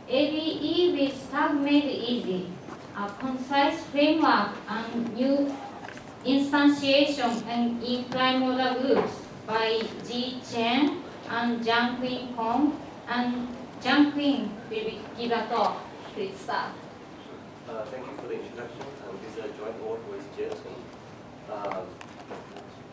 ABE with Stack Made Easy, a concise framework and new instantiation and in primordial groups by Ji Chen and Jiang Qin Kong, and Jiang Qin will give a talk. Please start. Thank you for the introduction. This is a joint work with Jensen.